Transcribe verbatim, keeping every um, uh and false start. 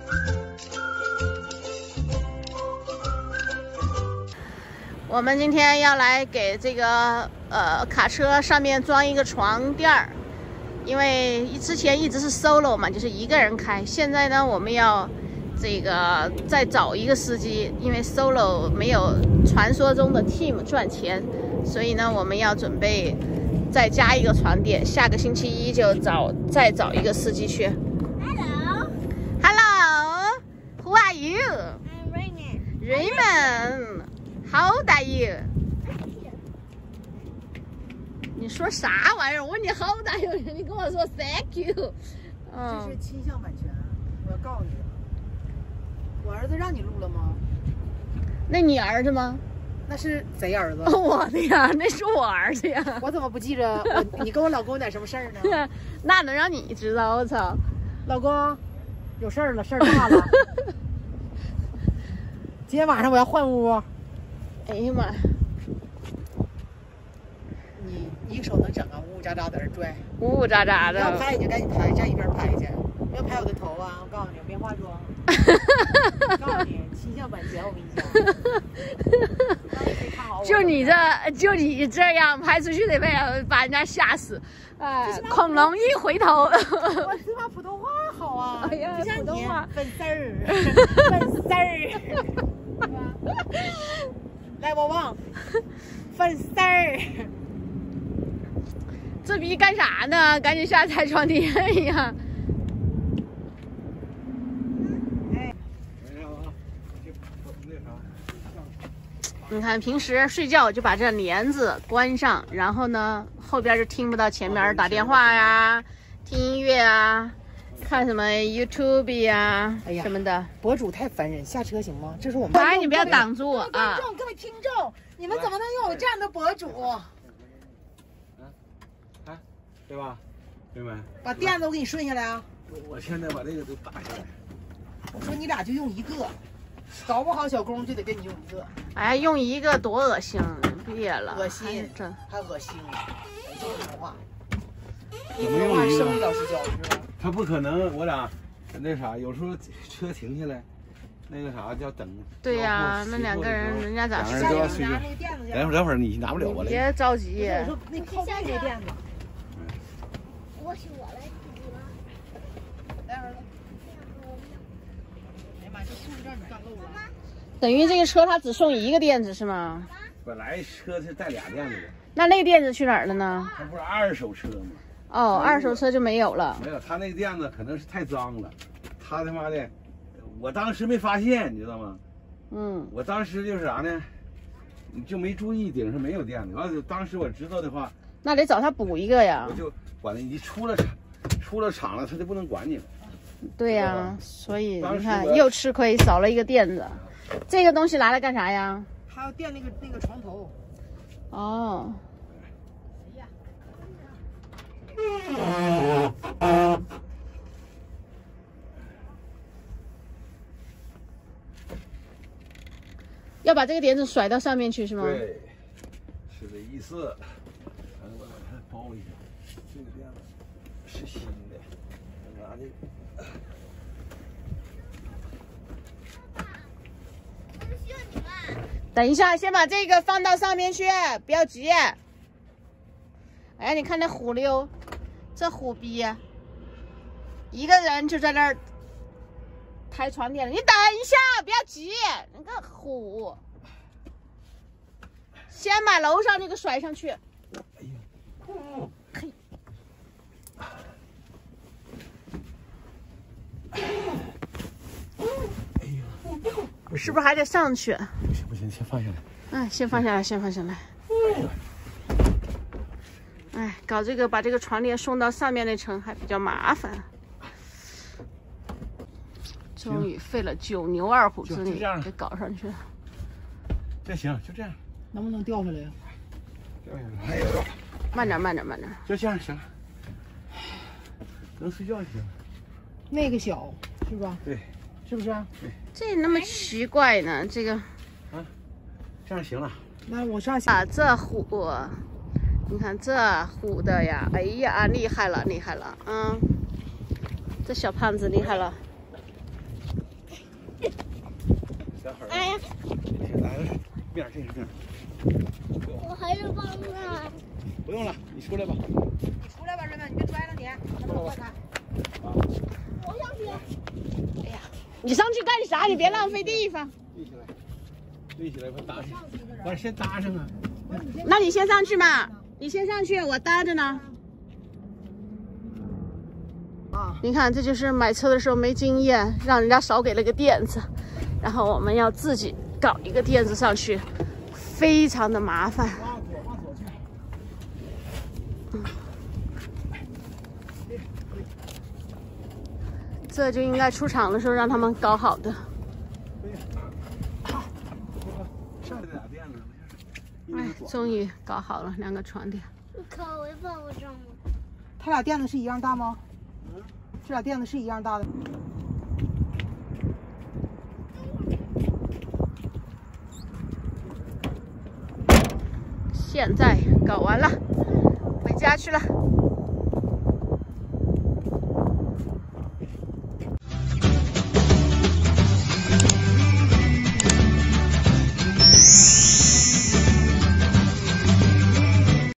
我们今天要来给这个呃卡车上面装一个床垫儿，因为之前一直是 solo 嘛，就是一个人开。现在呢，我们要这个再找一个司机，因为 solo 没有传说中的 team 赚钱，所以呢，我们要准备再加一个床垫。下个星期一就找再找一个司机去。 Hello. Hello. Who are you? I'm Raymond. Raymond.How old are you? 你说啥玩意儿？我问你 How old are you？ 你跟我说 Thank you。 嗯，这是侵项版权，我要告你。我儿子让你录了吗？ 那你儿子吗？ 那是谁儿子？ 我的呀，那是我儿子呀。 我怎么不记着？我你跟我老公有点什么事儿呢？ 那能让你知道？我操！ 老公，有事儿了，事儿大了。今天晚上我要换屋。 哎呀妈！ 你一个手能整啊，呜呜喳喳在这拽， 呜呜喳喳的。 要拍你就赶紧拍，站一边拍去。不要拍我的头啊！我告诉你，我没化妆。我告诉你，侵项版权，我跟你讲。 就你这，就你这样拍出去得被把人家吓死。哎，恐龙一回头。 我起码普通话好啊！ 哎呀， 不像你粉丝儿，粉丝儿。来，我忘粉丝儿。 这逼干啥呢？赶紧下拆床垫呀！你看，平时睡觉就把这帘子关上，然后呢，后边就听不到前面打电话呀、听音乐啊、看什么 YouTube 呀、哎、什么的。 博主太烦人，下车行吗？这是我们。 哎，你不要挡住我啊！ 观众，各位听众，你们怎么能有这样的博主？啊， 啊，对吧？妹妹， 把垫子我给你顺下来啊！ 我现在把这个都打下来。 我说你俩就用一个。搞不好小工就得跟你用一个， 哎，用一个多恶心，别了， 恶心， 真还恶心，说什么话？ 怎么用一个？ 生老实交是吧？ 他不可能，我俩那啥，有时候车停下来，那个啥叫等。 对呀、啊，那两个人，人家咋睡？两个人都要睡觉。等会儿，等会儿你拿不了我来。 别着急。 我说那靠背那垫子。 我是我来自己吗？ 来儿子。哎呀妈，这裤子让你干漏了。 等于这个车它只送一个垫子是吗？ 本来车是带俩垫子的。 那那个垫子去哪儿了呢？ 它不是二手车吗？ 哦，二手车就没有了。 没有，他那个垫子可能是太脏了，他他妈的，我当时没发现，你知道吗？ 嗯， 我当时就是啥呢，就没注意顶上没有垫子。完了，当时我知道的话， 那得找他补一个呀。 我就管他，你出了厂，出了厂了，他就不能管你了。 对呀、啊，所以你看又吃亏，少了一个垫子。这个东西拿来干啥呀？ 还要垫那个那个床头。 哦。要把这个垫子甩到上面去是吗？ 对，是这意思。反正我把它包一下，这个垫子是新的，拿这个。 等一下，先把这个放到上面去，不要急。哎，你看那虎溜，这虎逼，一个人就在那儿抬床垫了。你等一下，不要急，你个虎，先把楼上那个甩上去。 哎呦， 嘿， 哎呦， 是不是还得上去？ 不行不行，先放下来。 哎，先放下来，先放下来。哎，搞这个把这个床垫送到上面那层还比较麻烦。终于费了九牛二虎之力给搞上去。 这行，就这样。 能不能掉下来呀？ 掉下来。哎呦， 慢点，慢点，慢点。 就这样行了。能睡觉就行了。 那个小是吧？ 对， 是不是？ 对。 这那么奇怪呢？这个。 啊，这样行了。 那我上啊，这虎。你看这虎的呀，哎呀，厉害了，厉害了，嗯，这小胖子厉害了。 小孩儿。 哎呀， 这来了，面这是面。 我还是帮啊。 不用了，你出来吧。 你出来吧，瑞文，你别拽着你，他们快看。 我上去。 哎呀，你上去干啥？你别浪费地方。 立起来，立起来，快搭上。完先搭上啊。 那你先上去嘛，你先上去，我搭着呢。 啊， 你看，这就是买车的时候没经验，让人家少给了个垫子，然后我们要自己搞一个垫子上去，非常的麻烦。 往左，往左去。 这就应该出厂的时候让他们搞好的。 上来这俩垫子， 哎，终于搞好了两个床垫。 你看我放我这吗？ 他俩垫子是一样大吗？嗯，这俩垫子是一样大的。 现在搞完了，回家去了。